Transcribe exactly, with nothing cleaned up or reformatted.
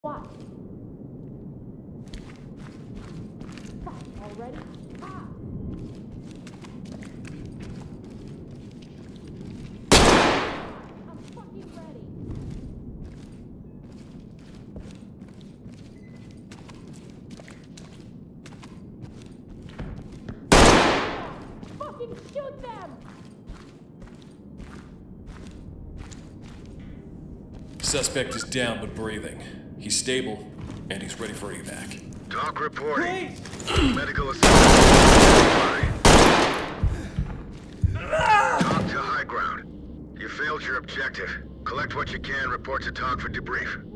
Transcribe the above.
What? Fuck, already? Ah! I'm fucking ready. Fucking shoot them! Suspect is down but breathing. He's stable, and he's ready for evac. Talk reporting. Please. Medical assistance. Talk to high ground. You failed your objective. Collect what you can, report to talk for debrief.